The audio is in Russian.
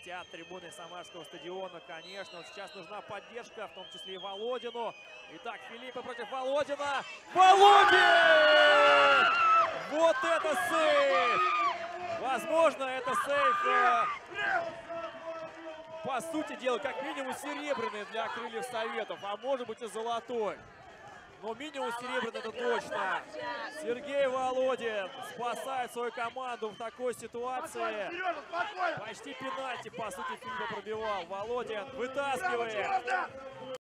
кричат трибуны Самарского стадиона, конечно. Вот сейчас нужна поддержка, в том числе и Володину. Итак, Филиппа против Володина. Володин! Вот это сейф! Возможно, это сейф, по сути дела, как минимум серебряный для крыльев Советов, а может быть и золотой. Но минимум серебряный это точно. Сергей Володин спасает свою команду в такой ситуации. Почти пенальти, по сути, Филиппа пробивал. Володин вытаскивает.